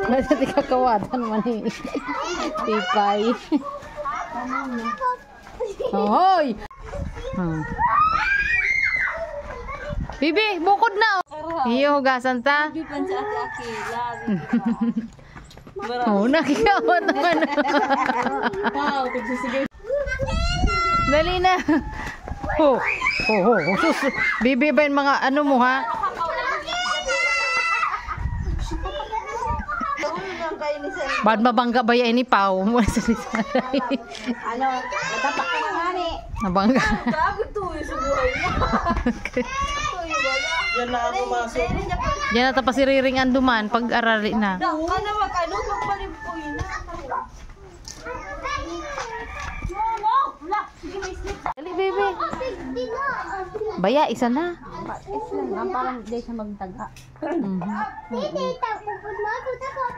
Nasa di kakawatan man eh. Pipay. Hoy! Bibi, bukod na. Iyo, hugasan ta. Oo, nakikawat naman. Dali na. Bibi ba yung mga ano mo ha? Ba't mabangga ba yan ni Pao? Mula sa lisanay. Ano, natapak ka nga ni. Nabangga. Grabe to yung sa buhay niya. Yan na ako masok. Yan na tapos si Riring Anduman pag arali na. Ano, magpalim po yun na. Dali, baby. Baya, isa na. Parang hindi siya magtaga. Mhm.